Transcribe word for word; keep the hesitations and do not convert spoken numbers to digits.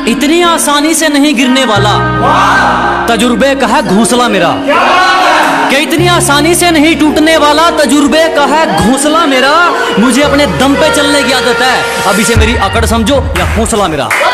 इतनी आसानी से नहीं गिरने वाला, तजुर्बे का है घोंसला मेरा। क्या इतनी आसानी से नहीं टूटने वाला, तजुर्बे का है घोंसला मेरा। मुझे अपने दम पे चलने की आदत है, अब इसे मेरी अकड़ समझो या हौसला मेरा।